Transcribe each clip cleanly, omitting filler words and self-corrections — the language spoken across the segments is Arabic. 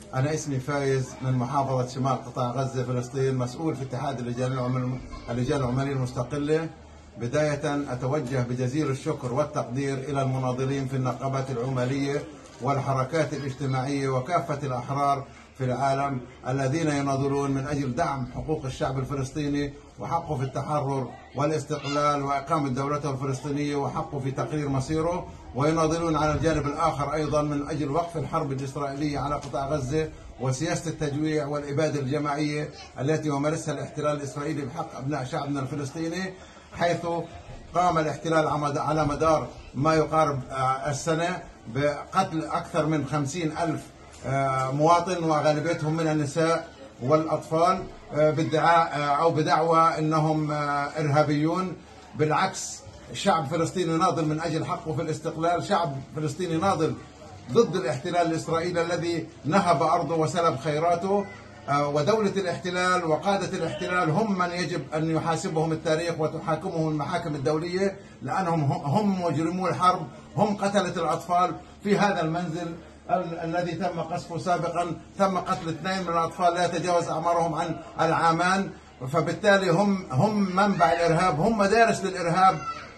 أنا اسمي فايز من محافظة شمال قطاع غزة فلسطين، مسؤول في اتحاد اللجان العمالية المستقلة. بداية أتوجه بجزيل الشكر والتقدير إلى المناضلين في النقابات العمالية والحركات الاجتماعية وكافة الأحرار في العالم الذين يناضلون من أجل دعم حقوق الشعب الفلسطيني وحقه في التحرر والاستقلال وإقامة دولته الفلسطينية وحقه في تقرير مصيره، ويناضلون على الجانب الآخر أيضا من أجل وقف الحرب الإسرائيلية على قطاع غزة وسياسة التجويع والإبادة الجماعية التي يمارسها الاحتلال الإسرائيلي بحق أبناء شعبنا الفلسطيني، حيث قام الاحتلال على مدار ما يقارب السنة بقتل أكثر من 50,000 مواطن وغالبيتهم من النساء والأطفال بادعاء أو بدعوى أنهم إرهابيون. بالعكس، شعب فلسطيني ناضل من أجل حقه في الاستقلال، شعب فلسطيني ناضل ضد الاحتلال الإسرائيلي الذي نهب أرضه وسلب خيراته، ودولة الاحتلال وقادة الاحتلال هم من يجب أن يحاسبهم التاريخ وتحاكمهم المحاكم الدولية، لأنهم هم مجرمو الحرب، هم قتلة الأطفال. في هذا المنزل الذي تم قصفه سابقا تم قتل 2 من الأطفال لا يتجاوز أعمارهم عن العامان، فبالتالي هم منبع الإرهاب، هم مدارس للإرهاب.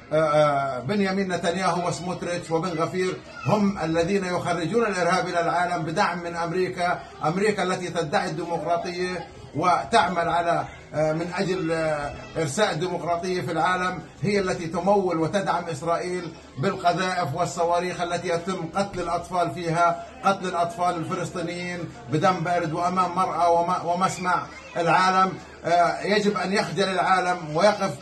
بنيامين نتنياهو وسموتريتش وبن غفير هم الذين يخرجون الإرهاب إلى العالم بدعم من أمريكا التي تدعي الديمقراطية وتعمل على من أجل إرساء الديمقراطية في العالم، هي التي تمول وتدعم إسرائيل بالقذائف والصواريخ التي يتم قتل الأطفال فيها، قتل الأطفال الفلسطينيين بدم بارد وأمام مرأى ومسمع العالم. يجب أن يخجل العالم ويقف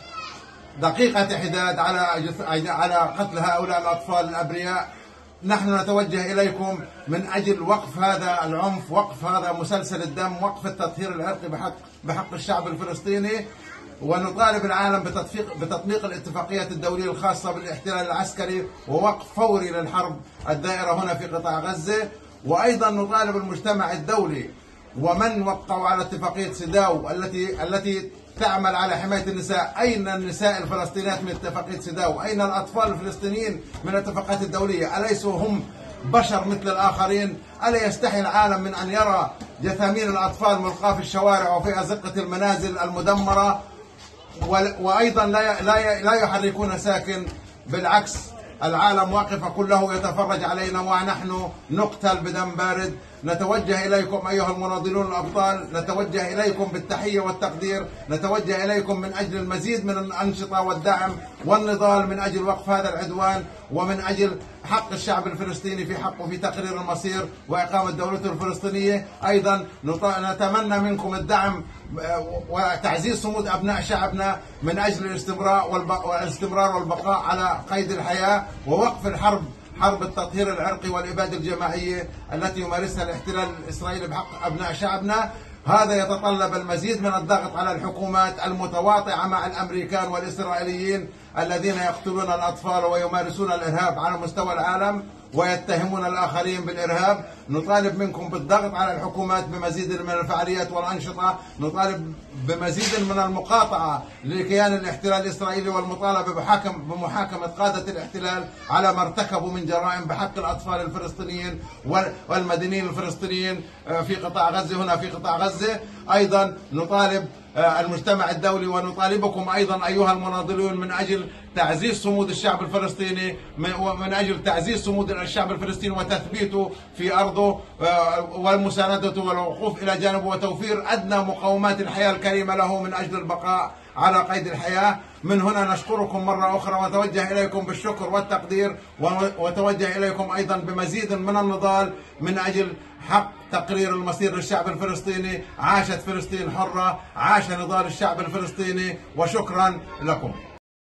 دقيقة حداد على قتل هؤلاء الأطفال الأبرياء. نحن نتوجه إليكم من أجل وقف هذا العنف، وقف هذا مسلسل الدم، وقف التطهير العرقي بحق الشعب الفلسطيني، ونطالب العالم بتطبيق الاتفاقيات الدولية الخاصة بالاحتلال العسكري ووقف فوري للحرب الدائرة هنا في قطاع غزة. وأيضا نطالب المجتمع الدولي ومن وقعوا على اتفاقية سيداو التي تعمل على حماية النساء. أين النساء الفلسطينيات من اتفاقية سيداو؟ أين الأطفال الفلسطينيين من الاتفاقات الدولية؟ أليسوا هم بشر مثل الآخرين؟ ألا يستحي العالم من أن يرى جثامين الأطفال ملقاة في الشوارع وفي أزقة المنازل المدمرة؟ وأيضا لا يحركون ساكن، بالعكس العالم واقف كله يتفرج علينا ونحن نقتل بدم بارد. نتوجه إليكم أيها المناضلون الأبطال، نتوجه إليكم بالتحية والتقدير، نتوجه إليكم من أجل المزيد من الأنشطة والدعم والنضال من أجل وقف هذا العدوان ومن أجل حق الشعب الفلسطيني في حقه في تقرير المصير وإقامة دولته الفلسطينية. أيضا نتمنى منكم الدعم وتعزيز صمود أبناء شعبنا من أجل الاستمرار والبقاء على قيد الحياة ووقف حرب التطهير العرقي والإبادة الجماعية التي يمارسها الاحتلال الإسرائيلي بحق أبناء شعبنا. هذا يتطلب المزيد من الضغط على الحكومات المتواطئة مع الأمريكان والإسرائيليين الذين يقتلون الأطفال ويمارسون الإرهاب على مستوى العالم ويتهمون الآخرين بالإرهاب. نطالب منكم بالضغط على الحكومات بمزيد من الفعاليات والأنشطة، نطالب بمزيد من المقاطعة لكيان الاحتلال الإسرائيلي والمطالبة بمحاكمة قادة الاحتلال على ما ارتكبوا من جرائم بحق الأطفال الفلسطينيين والمدنيين الفلسطينيين في قطاع غزة هنا في قطاع غزة. أيضا نطالب المجتمع الدولي ونطالبكم أيضا أيها المناضلون من أجل تعزيز صمود الشعب الفلسطيني، من أجل تعزيز صمود الشعب الفلسطيني وتثبيته في أرضه ومساندته والوقوف إلى جانبه وتوفير أدنى مقومات الحياة الكريمة له من أجل البقاء على قيد الحياة. من هنا نشكركم مرة أخرى ونتوجه إليكم بالشكر والتقدير، وتوجه إليكم أيضا بمزيد من النضال من أجل حق تقرير المصير للشعب الفلسطيني. عاشت فلسطين حرة، عاش نضال الشعب الفلسطيني، وشكرا لكم.